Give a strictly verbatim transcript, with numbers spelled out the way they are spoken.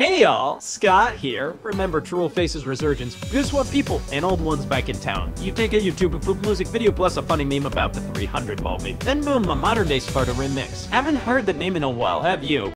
Hey y'all, Scott here. Remember Troll Face's resurgence? Just what people and old ones back in town. You take a YouTube and poop music video plus a funny meme about the three hundred ball meme. Then boom, a modern day Sparta remix. Haven't heard the name in a while, have you?